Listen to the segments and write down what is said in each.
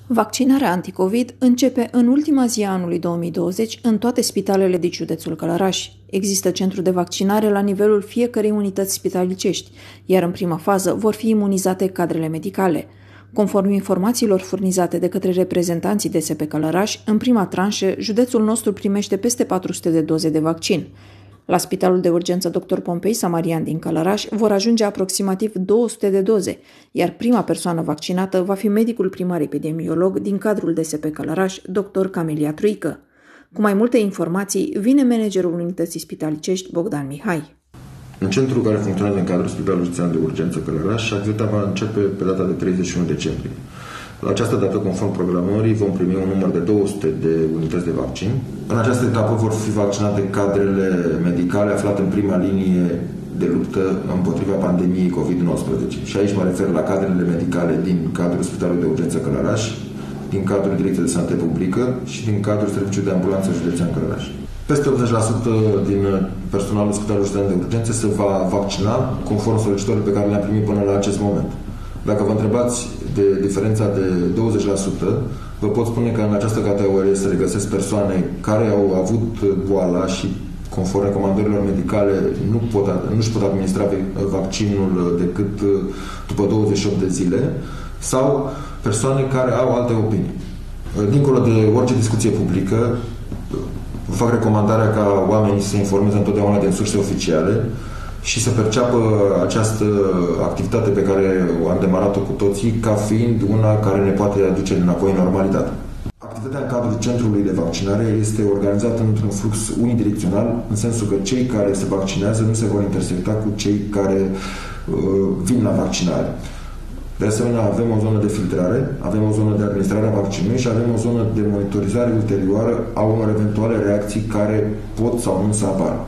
Vaccinarea anticovid începe în ultima zi a anului 2020 în toate spitalele din județul Călăraș. Există centru de vaccinare la nivelul fiecărei unități spitalicești, iar în prima fază vor fi imunizate cadrele medicale. Conform informațiilor furnizate de către reprezentanții DSP Călăraș, în prima tranșă, județul nostru primește peste 400 de doze de vaccin. La Spitalul de Urgență Dr. Pompei Samarian din Călăraș vor ajunge aproximativ 200 de doze, iar prima persoană vaccinată va fi medicul primar epidemiolog din cadrul DSP Călăraș, dr. Camelia Truică. Cu mai multe informații, vine managerul unității spitalicești Bogdan Mihai. În centru care funcționează în cadrul Spitalului Județean de Urgență Călăraș, activitatea va începe pe data de 31 decembrie. La această dată, conform programării, vom primi un număr de 200 de unități de vaccin. În această etapă vor fi vaccinate cadrele medicale aflate în prima linie de luptă împotriva pandemiei COVID-19. Și aici mă refer la cadrele medicale din cadrul Spitalului de Urgență Călăraș, din cadrul Direcției de Sănătate Publică și din cadrul Serviciului de Ambulanță Județean Călăraș. Peste 80% din personalul Spitalului Județean de Urgență se va vaccina conform solicitărilor pe care le-am primit până la acest moment. Dacă vă întrebați de diferența de 20%, vă pot spune că în această categorie se regăsesc persoane care au avut boala și, conform recomandărilor medicale, nu își pot administra vaccinul decât după 28 de zile, sau persoane care au alte opinii. Dincolo de orice discuție publică, vă fac recomandarea ca oamenii să se informeze întotdeauna din surse oficiale și să perceapă această activitate pe care am demarat-o cu toții ca fiind una care ne poate aduce înapoi în normalitate. Activitatea în cadrul centrului de vaccinare este organizată într-un flux unidirecțional, în sensul că cei care se vaccinează nu se vor intersecta cu cei care vin la vaccinare. De asemenea, avem o zonă de filtrare, avem o zonă de administrare a vaccinului și avem o zonă de monitorizare ulterioară a unor eventuale reacții care pot sau nu să apară.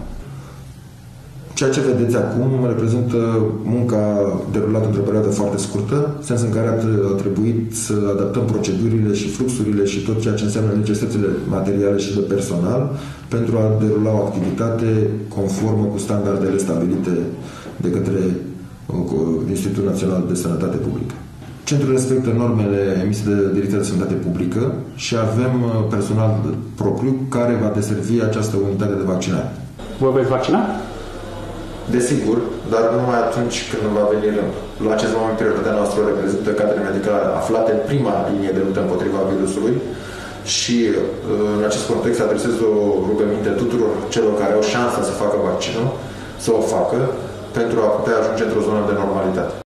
Ceea ce vedeți acum reprezintă munca derulată într-o perioadă foarte scurtă, în sens în care a trebuit să adaptăm procedurile și fluxurile și tot ceea ce înseamnă necesitățile materiale și de personal pentru a derula o activitate conformă cu standardele stabilite de către Institutul Național de Sănătate Publică. Centrul respectă normele emise de Direcția de Sănătate Publică și avem personal propriu care va deservi această unitate de vaccinare. Vă veți vaccina? Desigur, dar numai atunci când va veni rândul. La acest moment, prioritatea noastră reprezintă cadrele medicale aflate în prima linie de luptă împotriva virusului și în acest context adresez o rugăminte tuturor celor care au șansa să facă vaccinul, să o facă pentru a putea ajunge într-o zonă de normalitate.